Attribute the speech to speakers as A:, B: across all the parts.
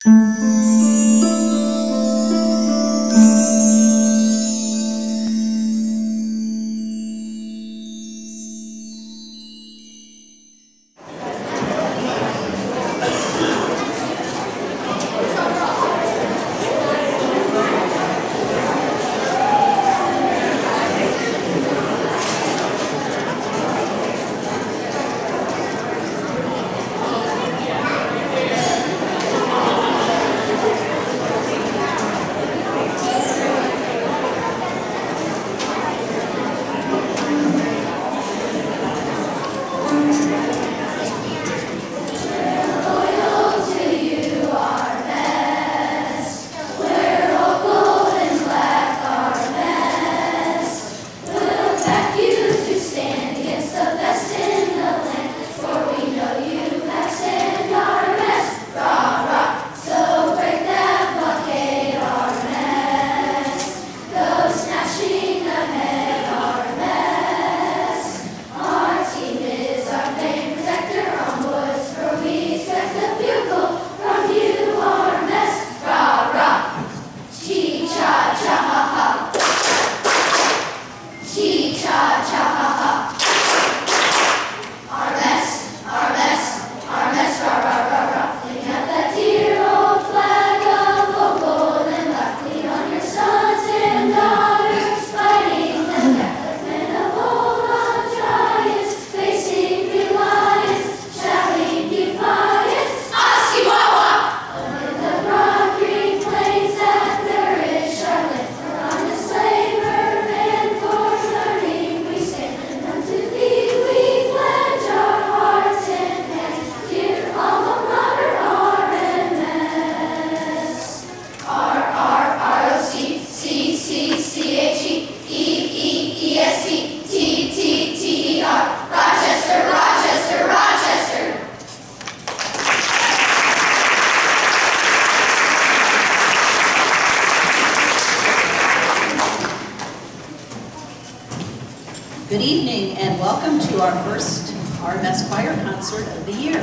A: Good evening and welcome to our first RMS choir concert of the year.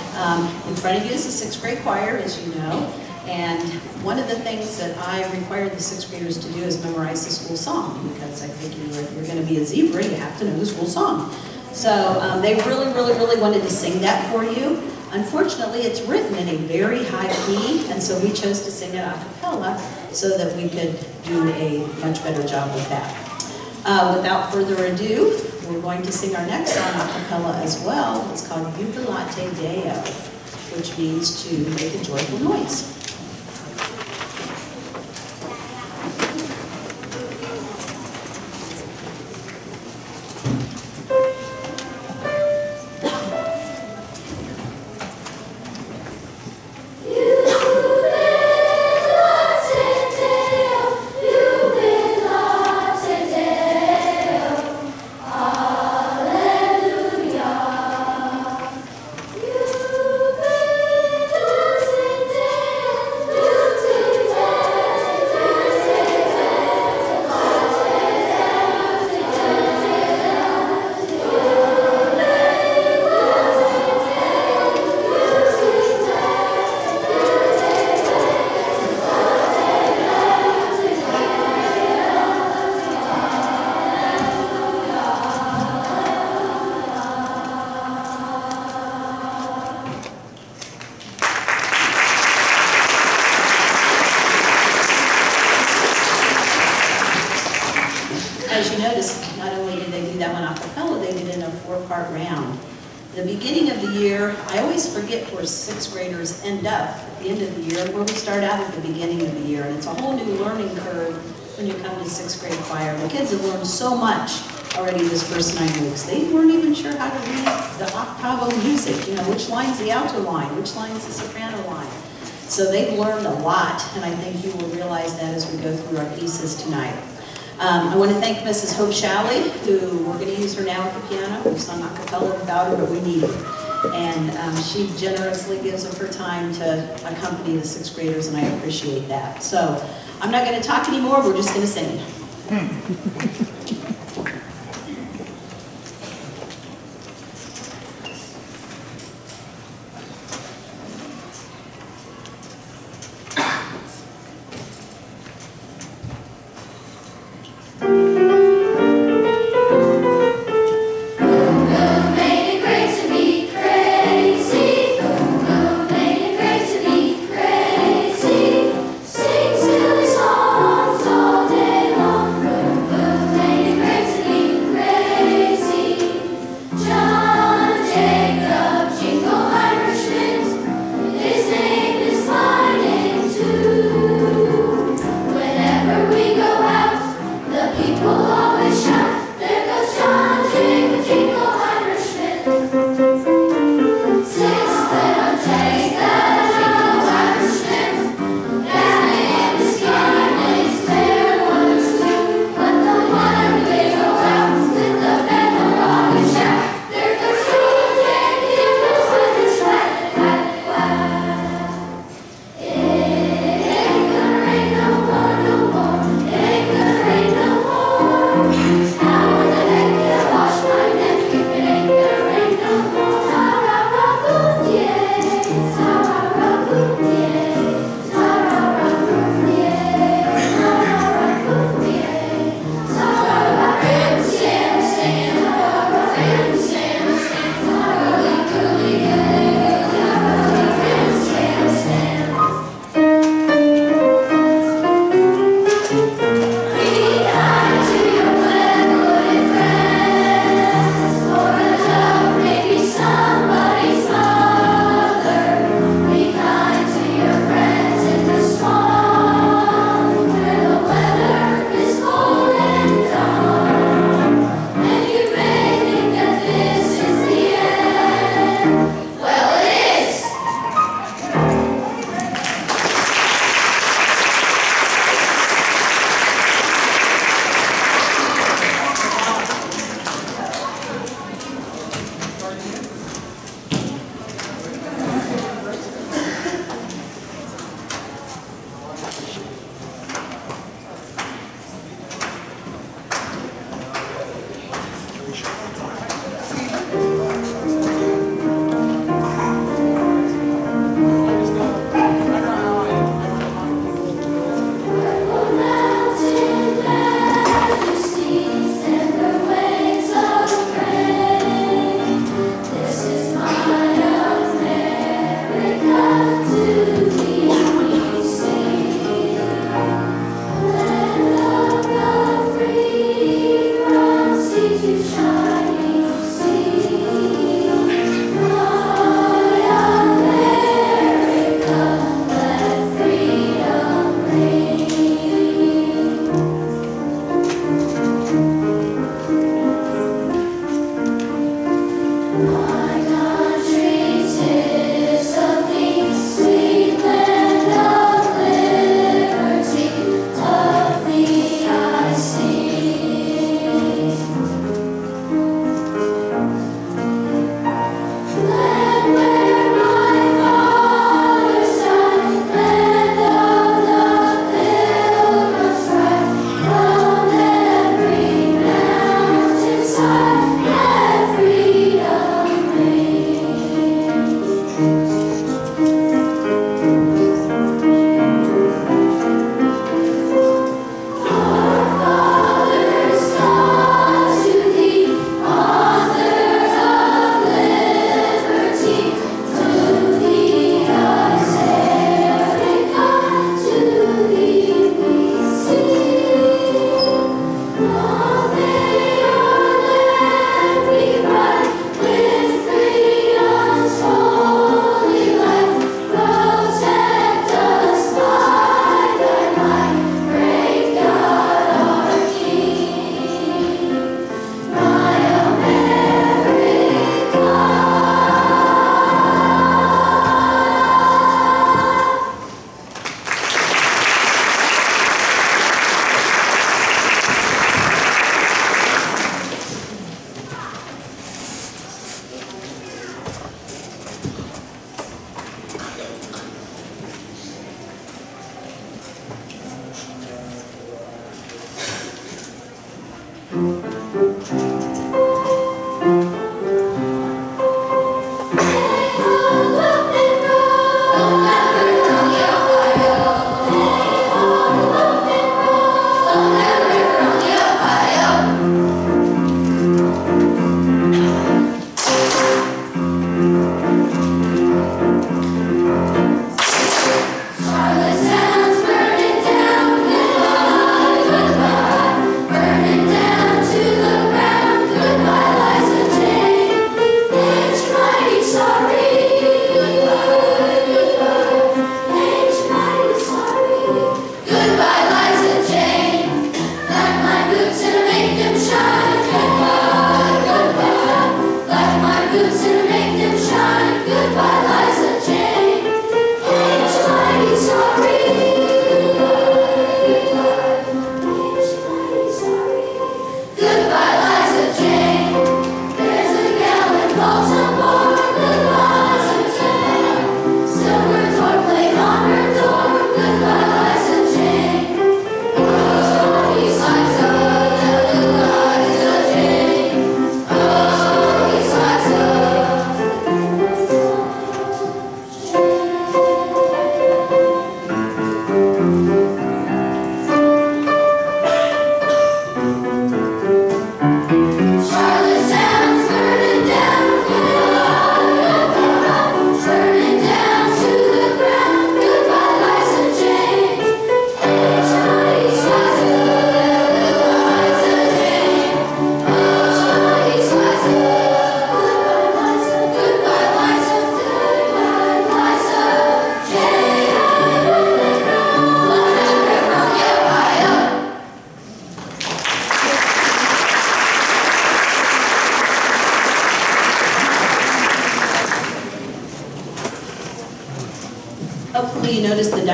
A: In front of you is the 6th grade choir, as you know, and one of the things that I required the 6th graders to do is memorize the school song, because I figure if you're going to be a zebra, you have to know the school song. So they really wanted to sing that for you. Unfortunately, it's written in a very high key, and so we chose to sing it a cappella so that we could do a much better job with that. Without further ado, we're going to sing our next song a cappella as well. It's called Jubilate Deo, which means to make a joyful noise. As you notice, not only did they do that one a cappella, they did it in a 4-part round. The beginning of the year, I always forget where 6th graders end up at the end of the year, where we start out at the beginning of the year. And it's a whole new learning curve when you come to 6th grade choir. The kids have learned so much already this first 9 weeks. They weren't even sure how to read the octavo music, you know, which line's the alto line, which line's the soprano line. So they've learned a lot, and I think you will realize that as we go through our pieces tonight. I want to thank Mrs. Hope Shalley, who we're going to use her now at the piano. We've sung a cappella without her, but we need her. And she generously gives of her time to accompany the 6th graders, and I appreciate that. So I'm not going to talk anymore, we're just going to sing.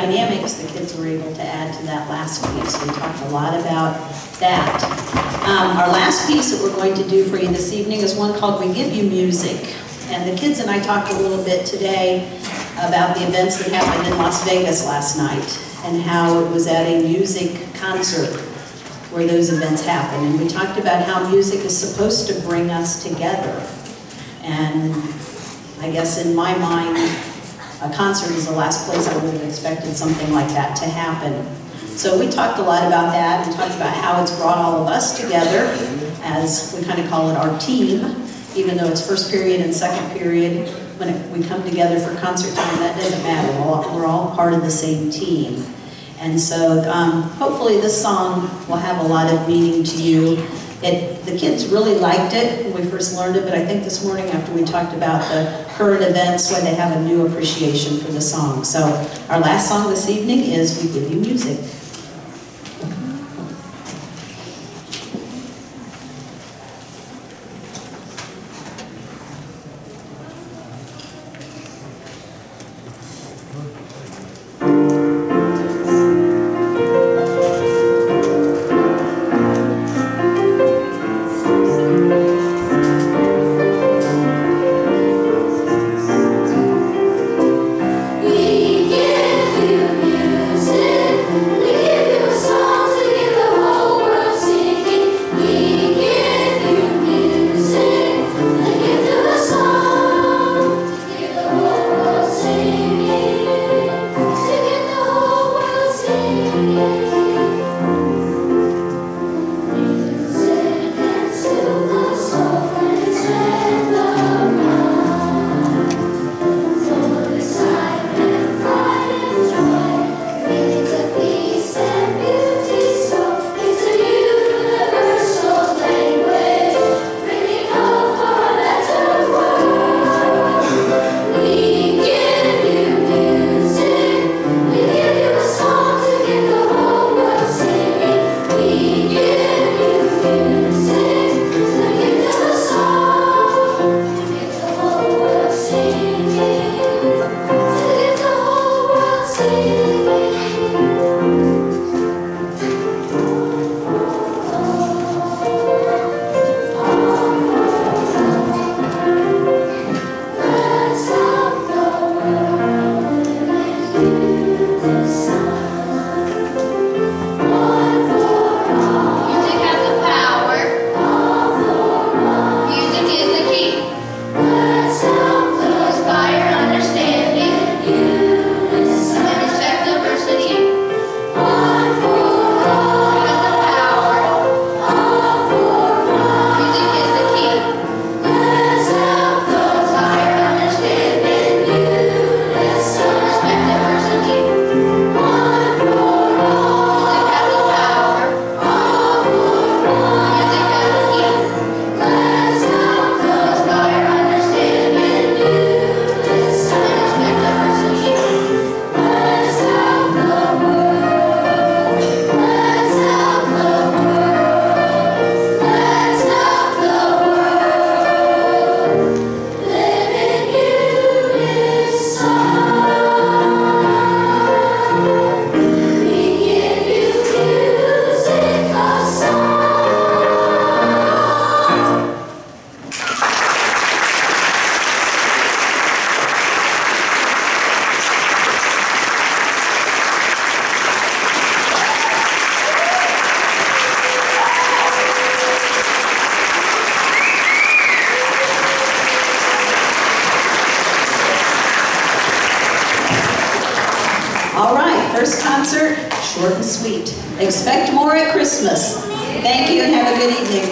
A: dynamics the kids were able to add to that last piece. We talked a lot about that. Our last piece that we're going to do for you this evening is one called We Give You Music. And the kids and I talked a little bit today about the events that happened in Las Vegas last night and how it was at a music concert where those events happen. And we talked about how music is supposed to bring us together. And I guess in my mind, a concert is the last place I would have expected something like that to happen. So we talked a lot about that and talked about how it's brought all of us together, as we kind of call it our team, even though it's first period and second period. When we come together for concert time, that doesn't matter. We're all part of the same team. And so hopefully this song will have a lot of meaning to you. The kids really liked it when we first learned it, but I think this morning after we talked about the current events, why they have a new appreciation for the song. So our last song this evening is We Give You Music. First concert, short and sweet. Expect more at Christmas. Thank you and have a good evening.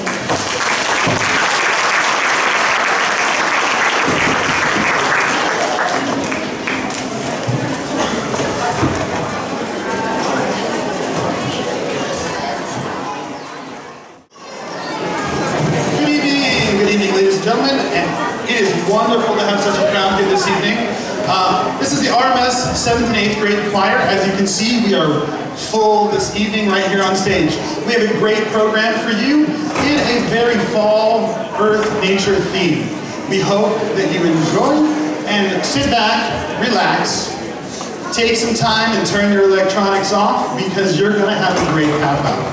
B: Good evening, ladies and gentlemen, and it is wonderful to have such a crowd here this evening. This is the RMS 7th and 8th grade choir. As you can see, we are full this evening right here on stage. We have a great program for you in a very fall, earth, nature theme. We hope that you enjoy and sit back, relax, take some time and turn your electronics off because you're going to have a great half hour.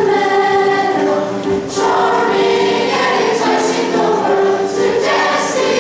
C: Charming and enticing the world to destiny.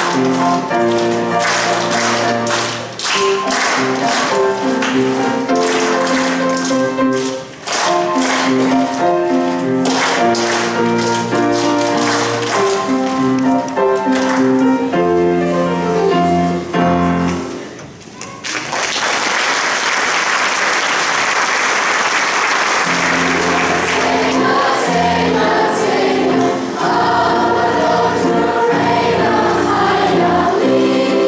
C: Hallelujah.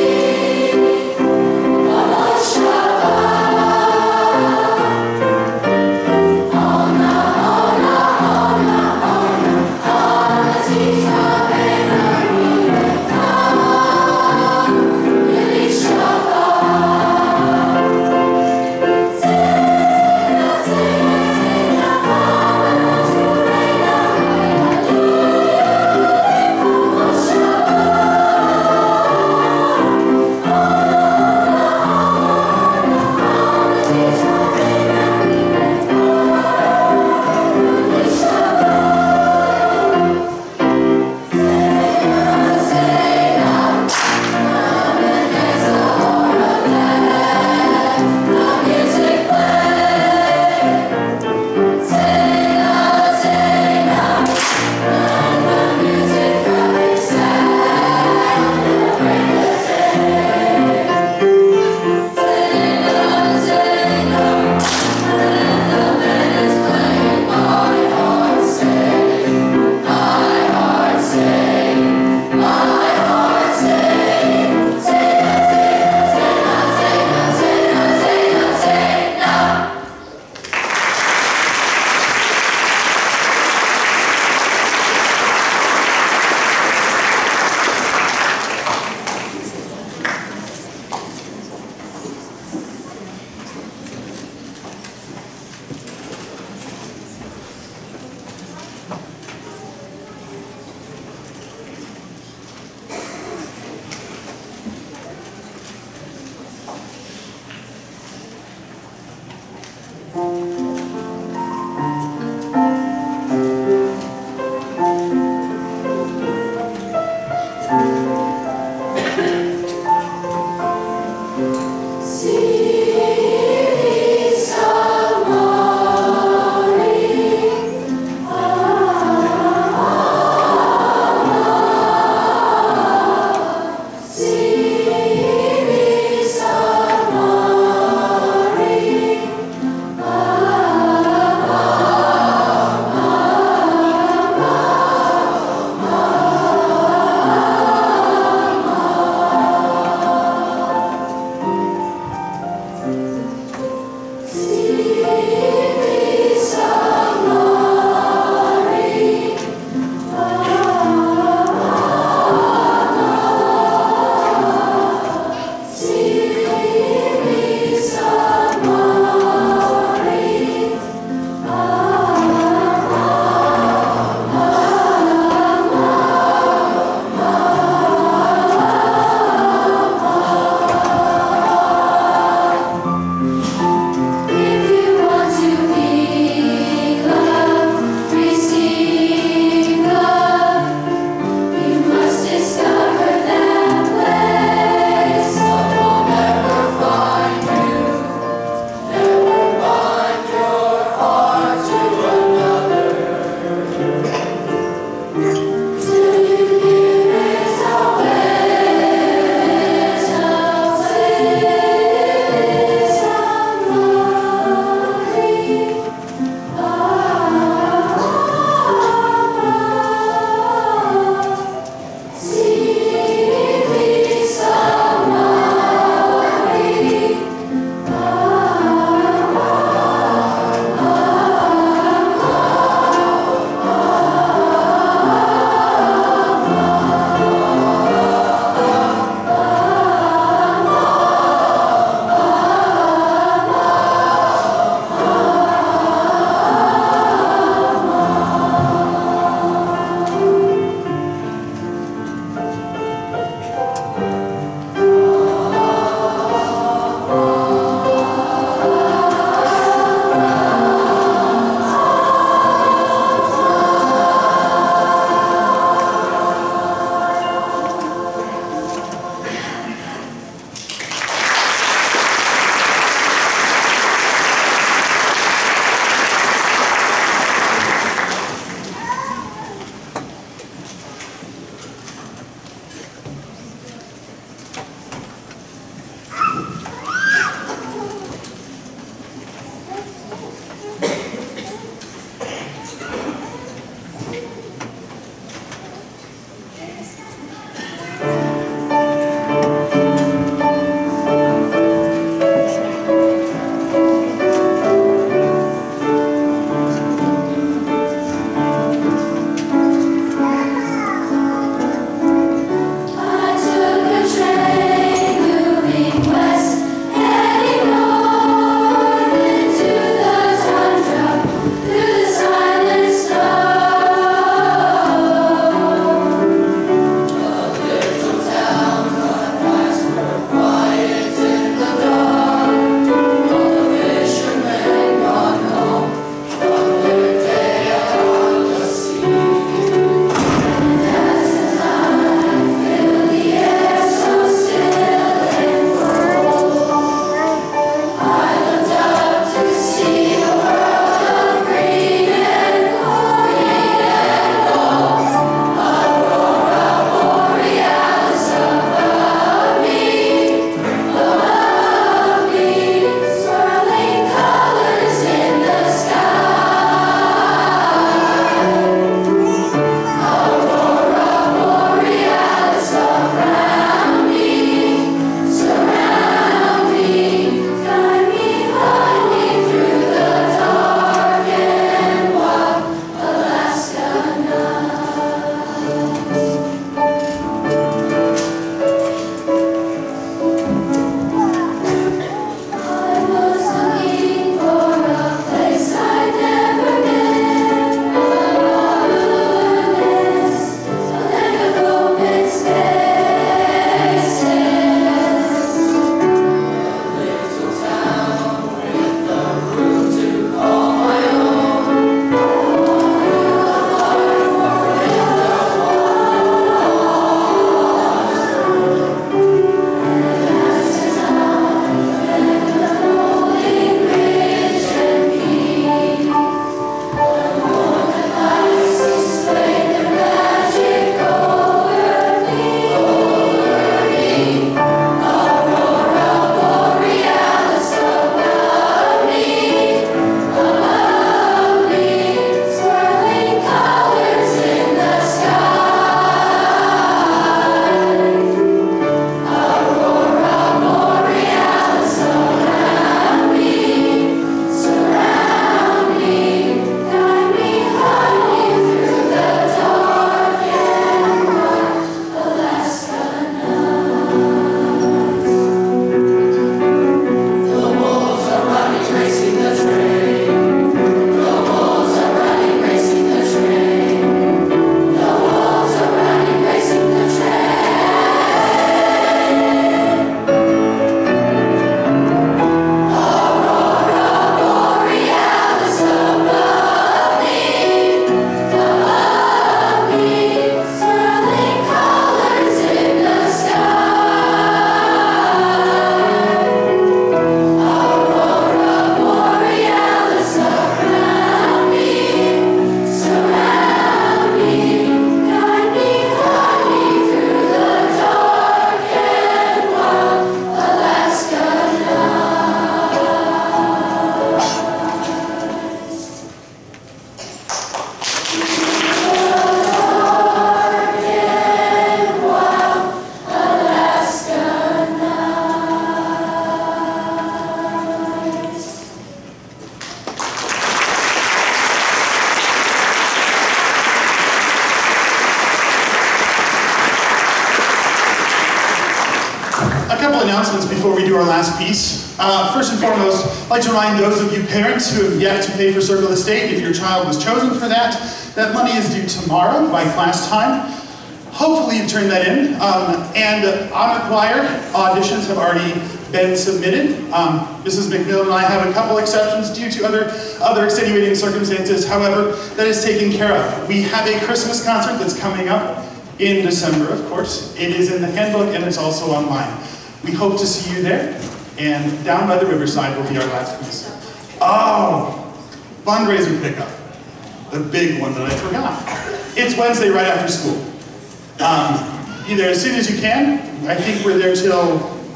B: A couple announcements before we do our last piece. First and foremost, I'd like to remind those of you parents who have yet to pay for Circle of the State, if your child was chosen for that, that money is due tomorrow by class time. Hopefully you've turned that in. And honor choir auditions have already been submitted. Mrs. McMillan and I have a couple exceptions due to other extenuating circumstances. However, that is taken care of. We have a Christmas concert that's coming up in December, of course. It is in the handbook and it's also online. We hope to see you there. And down by the riverside will be our last piece. Oh, fundraiser pickup. The big one that I forgot. It's Wednesday right after school. Either as soon as you can. I think we're there till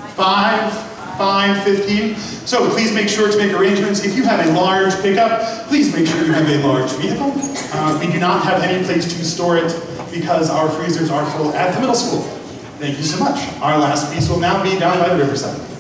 B: 5:15. So please make sure to make arrangements. If you have a large pickup, please make sure you have a large vehicle. We do not have any place to store it because our freezers are full at the middle school. Thank you so much. Our last piece will now be down by the riverside.